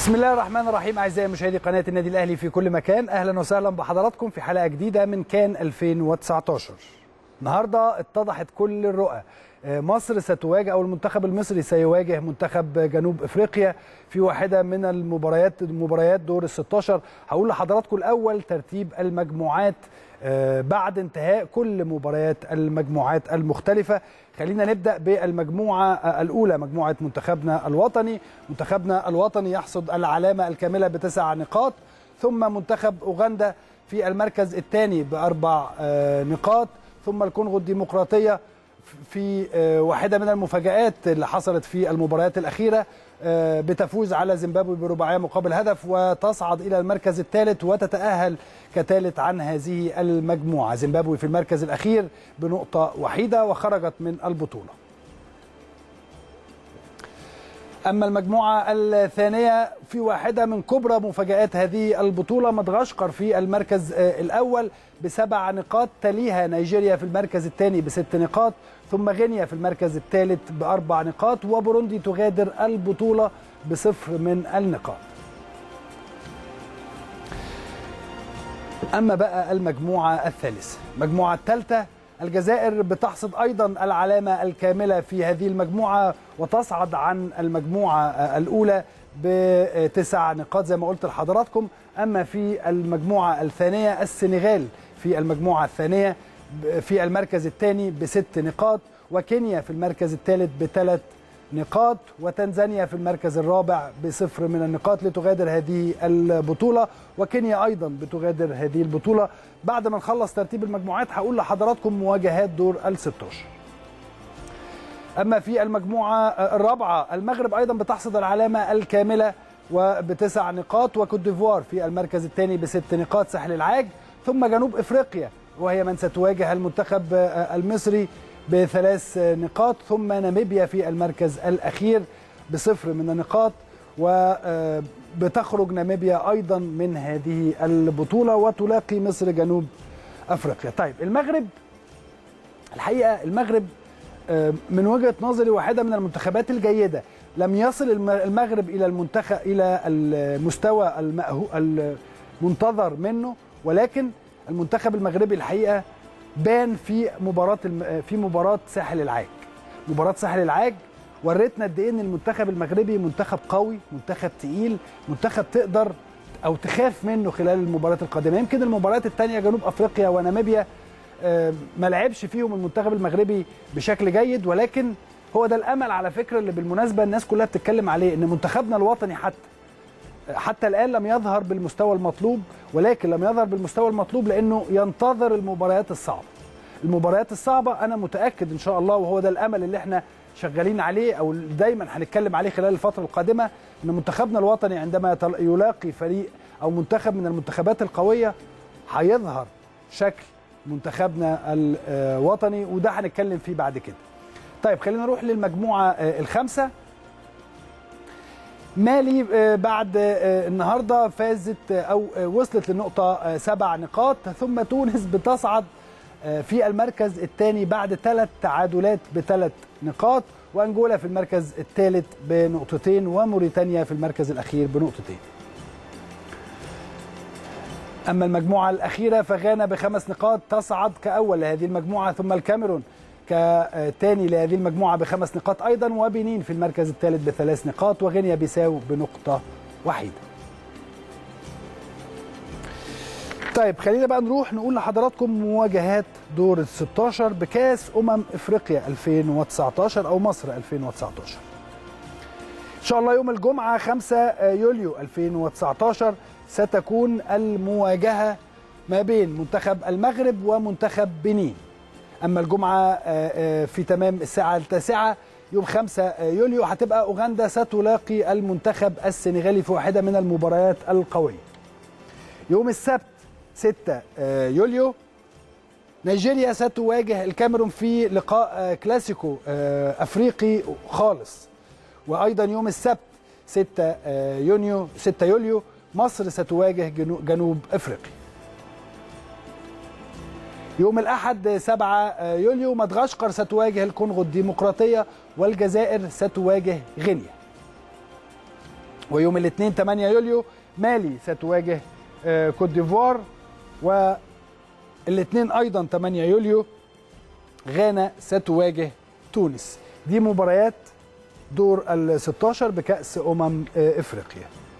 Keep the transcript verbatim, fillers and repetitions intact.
بسم الله الرحمن الرحيم. أعزائي مشاهدي قناة النادي الأهلي في كل مكان، أهلا وسهلا بحضراتكم في حلقة جديدة من كان ألفين وتسعتاشر. النهاردة اتضحت كل الرؤى، مصر ستواجه أو المنتخب المصري سيواجه منتخب جنوب أفريقيا في واحدة من المباريات مباريات دور الستاشر. هقول لحضراتكم الأول ترتيب المجموعات بعد انتهاء كل مباريات المجموعات المختلفة. خلينا نبدأ بالمجموعة الأولى، مجموعة منتخبنا الوطني. منتخبنا الوطني يحصد العلامة الكاملة بتسع نقاط، ثم منتخب أوغندا في المركز الثاني بأربع نقاط، ثم الكونغو الديمقراطية في واحدة من المفاجآت اللي حصلت في المباريات الأخيرة، بتفوز على زيمبابوي برباعية مقابل هدف وتصعد إلى المركز الثالث وتتأهل كثالث عن هذه المجموعة. زيمبابوي في المركز الأخير بنقطة وحيدة وخرجت من البطولة. أما المجموعة الثانية في واحدة من كبرى مفاجآت هذه البطولة، مدغشقر في المركز الأول بسبع نقاط، تليها نيجيريا في المركز الثاني بست نقاط، ثم غينيا في المركز الثالث بأربع نقاط، وبوروندي تغادر البطولة بصفر من النقاط. أما بقى المجموعة الثالثة، المجموعة الثالثة، الجزائر بتحصد أيضا العلامة الكاملة في هذه المجموعة وتصعد عن المجموعة الأولى بتسع نقاط زي ما قلت لحضراتكم. أما في المجموعة الثانية، السنغال في المجموعة الثانية في المركز الثاني بست نقاط، وكينيا في المركز الثالث بثلاث نقاط، وتنزانيا في المركز الرابع بصفر من النقاط لتغادر هذه البطولة، وكينيا أيضا بتغادر هذه البطولة. بعد ما نخلص ترتيب المجموعات هقول لحضراتكم مواجهات دور الستاشر. أما في المجموعة الرابعة، المغرب أيضا بتحصد العلامة الكاملة وبتسع نقاط، وكوت ديفوار في المركز الثاني بست نقاط، ساحل العاج، ثم جنوب إفريقيا وهي من ستواجه المنتخب المصري بثلاث نقاط، ثم ناميبيا في المركز الأخير بصفر من النقاط، وبتخرج ناميبيا أيضا من هذه البطولة وتلاقي مصر جنوب أفريقيا. طيب المغرب، الحقيقة المغرب من وجهة نظري واحدة من المنتخبات الجيدة. لم يصل المغرب إلى المنتخب إلى المستوى المنتظر منه، ولكن المنتخب المغربي الحقيقة بان في مباراة في مباراة ساحل العاج. مباراة ساحل العاج وريتنا قد ايه ان المنتخب المغربي منتخب قوي، منتخب تقيل، منتخب تقدر او تخاف منه خلال المباريات القادمة. يمكن المباريات الثانية جنوب افريقيا وناميبيا ما لعبش فيهم المنتخب المغربي بشكل جيد، ولكن هو ده الامل على فكرة اللي بالمناسبة الناس كلها بتتكلم عليه، ان منتخبنا الوطني حتى حتى الآن لم يظهر بالمستوى المطلوب، ولكن لم يظهر بالمستوى المطلوب لأنه ينتظر المباريات الصعبة. المباريات الصعبة أنا متأكد إن شاء الله، وهو ده الأمل اللي احنا شغالين عليه أو دايما هنتكلم عليه خلال الفترة القادمة، إن منتخبنا الوطني عندما يلاقي فريق أو منتخب من المنتخبات القوية هيظهر شكل منتخبنا الوطني، وده هنتكلم فيه بعد كده. طيب خلينا نروح للمجموعة الخامسة. مالي بعد النهارده فازت او وصلت للنقطه سبع نقاط، ثم تونس بتصعد في المركز الثاني بعد ثلاث تعادلات بثلاث نقاط، وانجولا في المركز الثالث بنقطتين، وموريتانيا في المركز الاخير بنقطتين. اما المجموعه الاخيره فغانا بخمس نقاط تصعد كاول لهذه المجموعه، ثم الكاميرون كثاني لهذه المجموعة بخمس نقاط أيضا، وبنين في المركز الثالث بثلاث نقاط، وغينيا بيساو بنقطة وحيدة. طيب خلينا بقى نروح نقول لحضراتكم مواجهات دور الستاشر بكاس أمم إفريقيا ألفين وتسعتاشر أو مصر ألفين وتسعتاشر. إن شاء الله يوم الجمعة خمسة يوليو ألفين وتسعتاشر ستكون المواجهة ما بين منتخب المغرب ومنتخب بنين. أما الجمعة في تمام الساعة التاسعة يوم خمسة يوليو هتبقى أوغندا ستلاقي المنتخب السنغالي في واحدة من المباريات القوية. يوم السبت ستة يوليو نيجيريا ستواجه الكاميرون في لقاء كلاسيكو أفريقي خالص. وأيضا يوم السبت ستة يونيو ستة يوليو مصر ستواجه جنوب أفريقيا. يوم الأحد سبعة يوليو مدغشقر ستواجه الكونغو الديمقراطية، والجزائر ستواجه غينيا. ويوم الاثنين ثمانية يوليو مالي ستواجه كوت ديفوار، والاثنين ايضا ثمانية يوليو غانا ستواجه تونس. دي مباريات دور ال ستاشر بكأس أمم افريقيا.